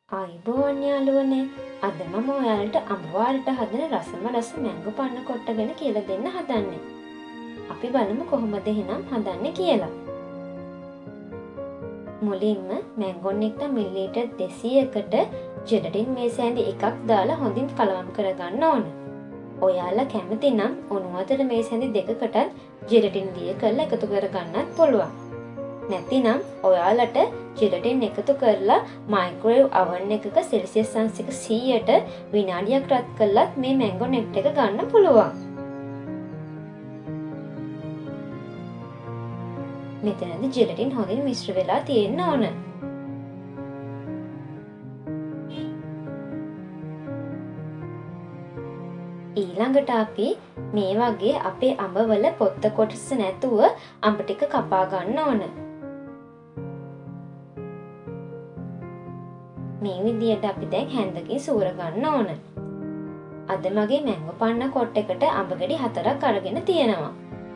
අයිබෝවන් යාළුවනේ. අද මම ඔයාලට අඹවාරට හදන රසම රස මැංගෝ පන්න කොට්ට ගැන කියලා දෙන්න හදන්නේ. අපි බලමු කොහොමද එහෙනම් හදන්නේ කියලා. මුලින්ම මැංගෝන් එකට මිලිලීටර් 200කට ජෙලටින් මේස ඇඳි එකක් දාලා හොඳින් කලවම් කරගන්න ඕන. ඔයාලා කැමති නම් උණු වතුර මේස ඇඳි දෙකකටත් ජෙලටින් දිය කරලා එකතු කරගන්නත් පුළුවන්. නැතිනම් ඔයාලට ජෙලටින් එකතු කරලා මයික්‍රෝවේව් oven එකක සෙල්සියස් අංශක 100ට විනාඩියක් රත් කළත් මේ මැංගෝ නෙට් එක ගන්න පුළුවන්. මෙතනදී ජෙලටින් හොඳින් මිශ්‍ර වෙලා තියෙන්න ඕන. ඊළඟට අපි මේ වගේ අපේ අඹවල පොත්ත කොටස නැතුව අඹ ටික කපා ගන්න ඕන. මේ විදියට අපි දැන් හැන්දකින් සූර ගන්න ඕන. අද මගේ මැංගෝ පන්න කොට් එකට අඹ ගෙඩි 4ක් අරගෙන තියෙනවා.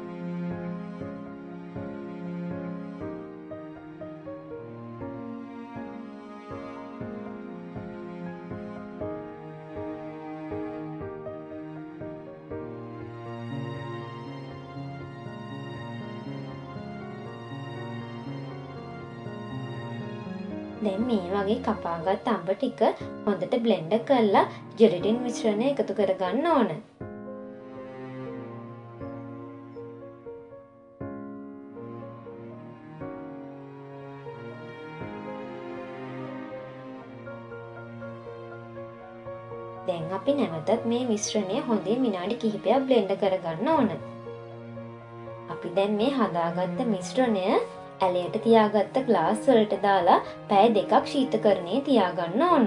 දැන් මේ වගේ කපාගත් අඹ ටික හොඳට බ්ලෙන්ඩ් කරලා ජෙලටින් මිශ්‍රණය එකතු කරගන්න ඕන. දැන් අපි නැවතත් මේ මිශ්‍රණය හොඳින් විනාඩි කිහිපයක් බ්ලෙන්ඩ් කරගන්න ඕන. අපි දැන් මේ හදාගත්ත මිශ්‍රණය ඇලයට තියාගත්ත ග්ලාස් වලට දාලා පැය 2ක් ශීතකරණයේ තියාගන්න ඕන.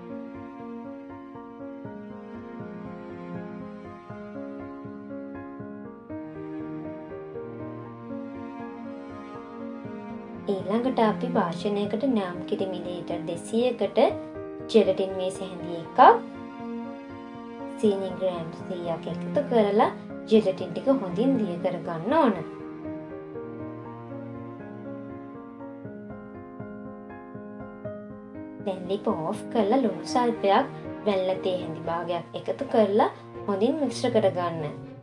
ඊළඟට අපි වාෂණයකට නම් කිරි මිලිලීටර් 200කට ජෙලටින් මේස හැඳි එකක් සීනි ග්‍රෑම් 100ක් එකතු කරලා ජෙලටින් ටික හොඳින් දිය කරගන්න ඕන. දැන් ලිප ඕෆ් කරලා ලුණු සල්පයක් වැල්ල තේ හැඳි භාගයක් එකතු කරලා හොඳින් මිශ්‍ර කරගන්න.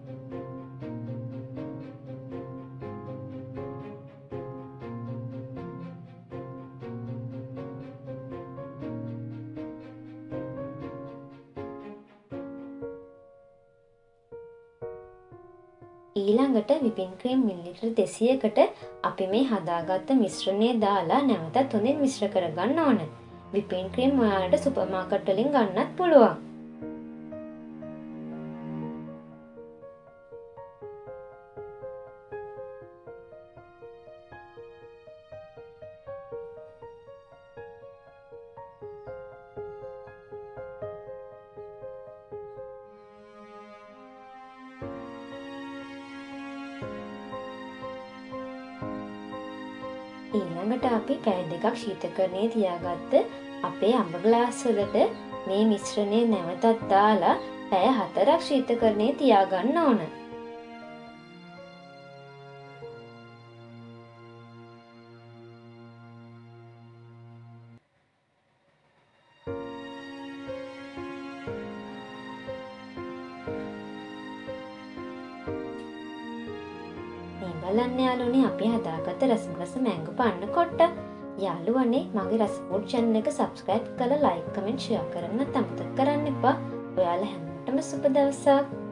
ඊළඟට විපින් ක්‍රීම් මිලිලීටර් 200කට අපි මේ හදාගත්ත මිශ්‍රණය දාලා නැවතත් හොඳින් මිශ්‍ර කරගන්න ඕන. විපින් ක්‍රීම් ඔයාලට සුපර් මාකට් වලින් ගන්නත් පුළුවන්. ඊළඟට අපි පැය 2ක් ශීතකරණයේ තියාගත්ත අපේ අඹ ග්ලාස් වලට මේ මිශ්‍රණය නැවතත් දාලා පැය 4ක් ශීතකරණයේ තියාගන්න ඕන. බලන්න යාළුවනේ අපි හදාගත්ත රස මැංගෝ පන්න කොට්ට. යාළුවනේ මගේ රස ෆුඩ් channel එක subscribe කරලා like comment share කරන්න අමතක කරන්න එපා. ඔයාලා හැමෝටම සුබ දවසක්.